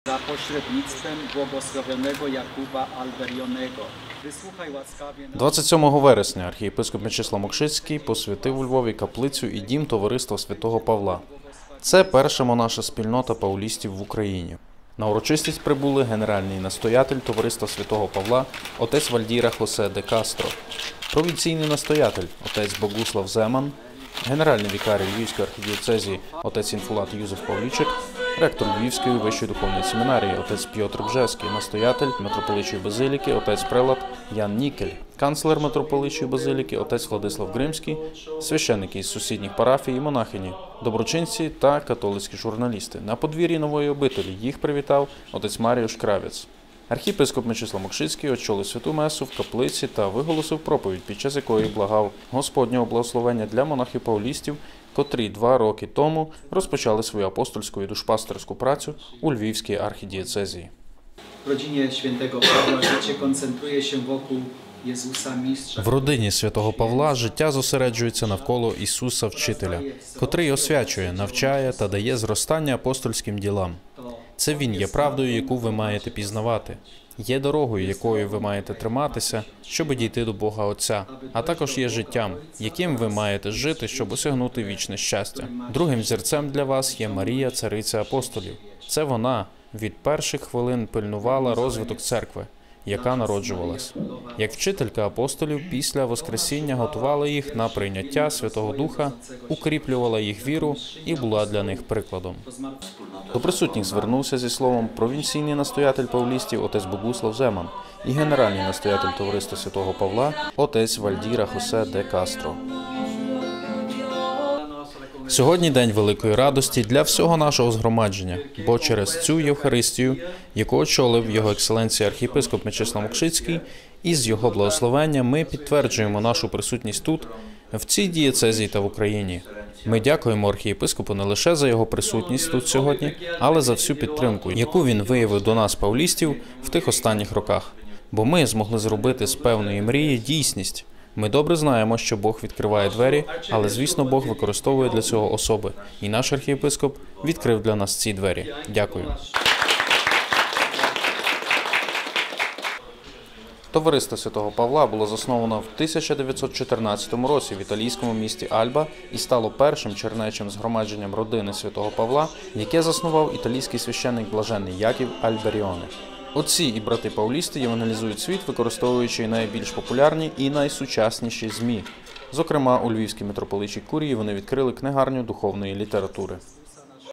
za pośrednictwem błogosławionego Jakuba Alberionego. Wysłuchaj łaskawie. 27 вересня архієпископ Мечислав Мокшицький посвятив у Львові каплицю і дім товариства святого Павла. Це перша монаша спільнота паулістів в Україні. На урочистість прибули генеральний настоятель товариства святого Павла отець Вальдіра Хосе де Кастро, провінційний настоятель отець Богуслав Земан, генеральний вікарій Львівської архідієцезії отець Інфулат Юзеф Павлічик, ректор Львівської вищої духовної семінарії отець Пьотр Бжевський, настоятель митрополичої базиліки отець прелат Ян Нікель, канцлер митрополичої базиліки отець Владислав Гримський, священники із сусідніх парафій і монахині, доброчинці та католицькі журналісти. На подвір'ї нової обителі їх привітав отець Маріуш Кравець. Архієпископ Мечислав Мокшицький очолив святу месу в каплиці та виголосив проповідь, під час якої благав Господнього благословення для монахів-паулістів, котрі 2 роки тому розпочали свою апостольську і душпастерську працю у Львівській архідієцезії. W rodzinie świętego Pawła życie koncentruje się wokół Jezusa Mistrza. В родині святого Павла життя зосереджується навколо Ісуса Вчителя, котрий освячує, навчає та дає зростання апостольським ділам. Це Він є правдою, яку ви маєте пізнавати, є дорогою, якою ви маєте триматися, щоб дійти до Бога Отця, а також є життям, яким ви маєте жити, щоб осягнути вічне щастя. Другим взірцем для вас є Марія, цариця апостолів. Це вона від перших хвилин пильнувала розвиток церкви, яка народжувалась. Як вчителька апостолів після Воскресіння готувала їх на прийняття Святого Духа, укріплювала їх віру і була для них прикладом. До присутніх звернувся зі словом провінційний настоятель паулістів отець Богуслав Земан і генеральний настоятель товариства святого Павла отець Вальдіра Хосе де Кастро. Сьогодні день великої радості для всього нашого згромадження, бо через цю Євхаристію, яку очолив Його Екселенція архієпископ Мечислав Мокшицький, і з його благословення ми підтверджуємо нашу присутність тут, в цій дієцезії та в Україні. Ми дякуємо архієпископу не лише за його присутність тут сьогодні, але за всю підтримку, яку він виявив до нас, паулістів, в тих останніх роках. Бо ми змогли зробити з певної мрії дійсність. Ми добре знаємо, що Бог відкриває двері, але, звісно, Бог використовує для цього особи. І наш архієпископ відкрив для нас ці двері. Дякую. Товариство святого Павла було засновано в 1914 році в італійському місті Альба і стало першим чернечим згромадженням родини святого Павла, яке заснував італійський священник блаженний Яків Альберіоне. Отці і брати-паулісти євангелізують світ, використовуючи найбільш популярні і найсучасніші ЗМІ. Зокрема, у Львівській митрополичій курії вони відкрили книгарню духовної літератури.